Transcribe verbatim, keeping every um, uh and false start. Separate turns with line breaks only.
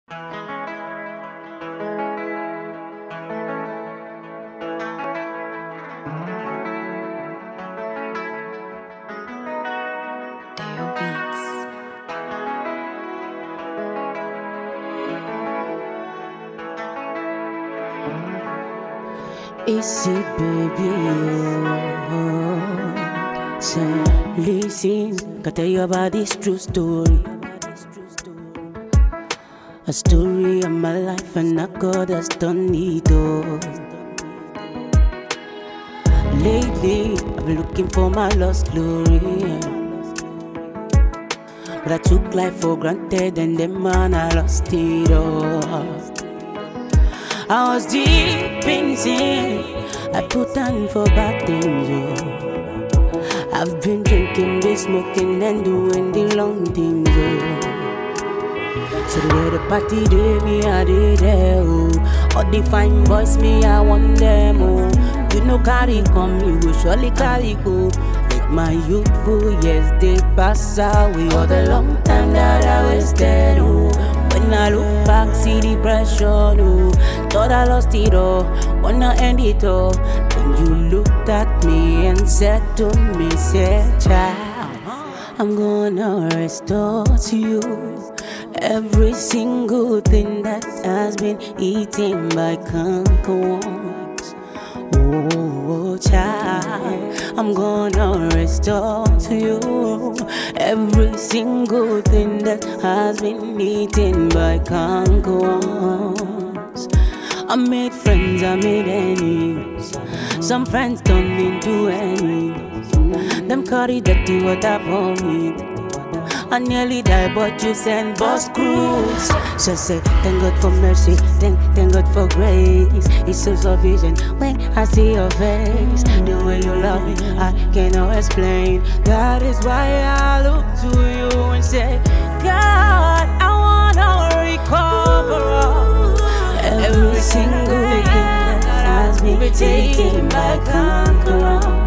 Issi, baby, oh. Say, listen, can tell you about this true story. A story of my life and I God has done it all. Lately, I've been looking for my lost glory, but I took life for granted and then man I lost it all. I was deep in sin, I put on for bad things, oh. I've been drinking, been smoking and doing the long things, oh. So the way the party did me, I did there, oh. All the fine boys, me, I want them, oh. You know carry come, you will surely carry go. Make my youthful years, they pass away. All the long time that I wasted, oh. When I look back, see the pressure, oh. Thought I lost it all, wanna end it all. Then you looked at me and said to me, said, child, I'm gonna restore to you every single thing that has been eaten by cankerworms. Oh, child, I'm gonna restore to you every single thing that has been eaten by cankerworms. I made friends, I made enemies. Some friends turned into enemies. Them carry dirty water for me. I nearly died, but you sent boss crews. So say, thank God for mercy, thank, thank God for grace. It's so sufficient when I see your face. The way you love me, I cannot explain. That is why I look to you and say, God, I wanna recover all. Every single thing that has been taken by cankerworm.